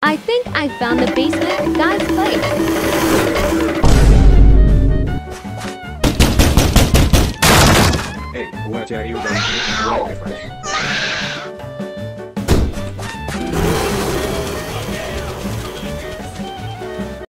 I think I found the basement guy's place. Hey, what are you going to do, my friend?